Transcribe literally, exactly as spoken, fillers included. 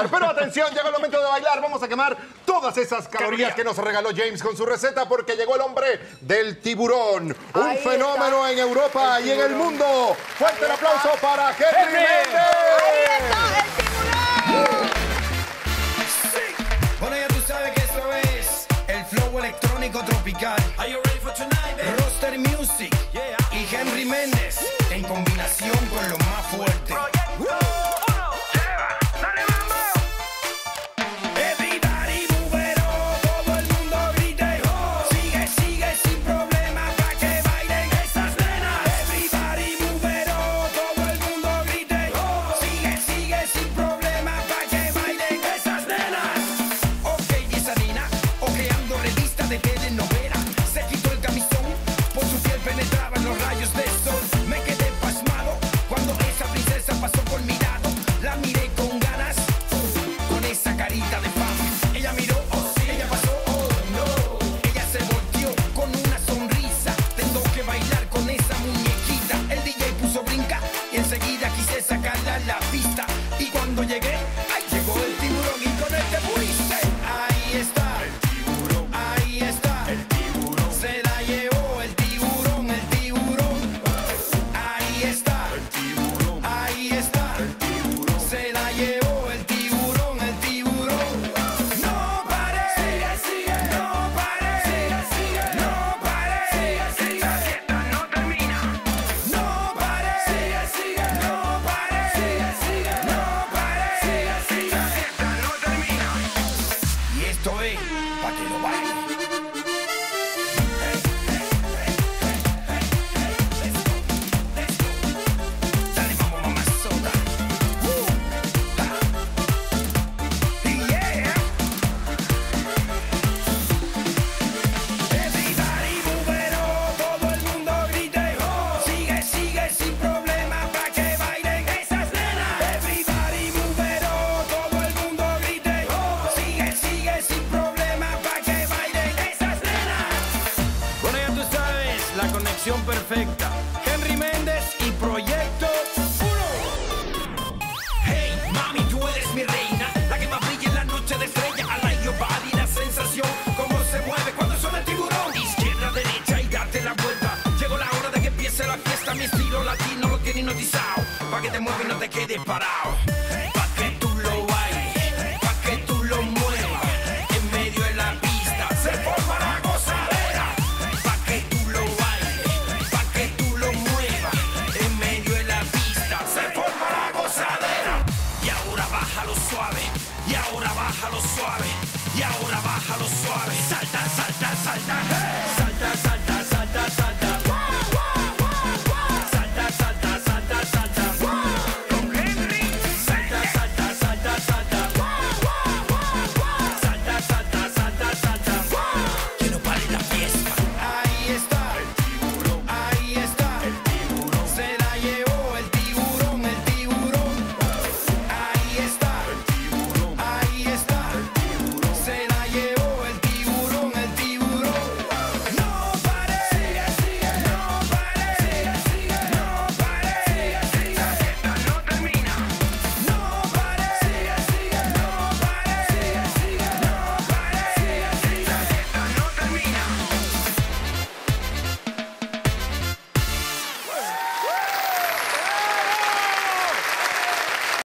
bailar. Pero atención, llegó el momento de bailar. Vamos a quemar todas esas calorías que nos regaló James con su receta porque llegó el hombre del tiburón. Un Ahí fenómeno está. en Europa y en el mundo. Fuerte el aplauso para Henry Henry. Méndez. Ahí está el tiburón. Sí. Bueno, ya tú sabes que eso es el flow electrónico tropical. Are you ready for tonight, baby? Roster Music, yeah. Y Henry Méndez en combinación con lo más fuerte. Llegué, ay, llegó el tiburón y con este puriste. Ahí está, el tiburón, ahí está, el tiburón. Se la llevó el tiburón, el tiburón. Ahí está, el tiburón, ahí está, el tiburón. Se la llevó el tiburón, el tiburón. No pare, sigue, sigue, no pare, sigue, sigue, no pare, sigue, sigue. La fiesta no termina. No pare, sigue, sigue, no pare, sigue, sigue, no pare. Esto es pa' que lo bailen. Dale, vamos, mamazota. Uh, ah. Yeah. Everybody move todo el mundo grite, oh. Sigue, sigue sin problema pa' que bailen esas nenas. Everybody move todo el mundo grite, oh. Sigue, sigue sin problema pa' que bailen esas nenas. Bueno, ya tú sabes, la conexión perfecta. Henry Méndez y Proyecto uno. Hey, mami, tú eres mi reina, la que más brilla en la noche de estrella. I like your body, la sensación, cómo se mueve cuando suena el tiburón. Izquierda, derecha y date la vuelta. Llegó la hora de que empiece la fiesta. Mi estilo latino lo tiene hipnotizado, pa' que te muevas y no te quedes parado. Pa' que tú lo bailes, pa' que tú lo muevas. En medio de la pista se forma la gozadera. Pa' que tú lo bailes, pa' que tú lo muevas. En medio de la pista se forma la gozadera. Y ahora bájalo suave, y ahora bájalo suave, y ahora bájalo suave. Salta, salta, salta, hey.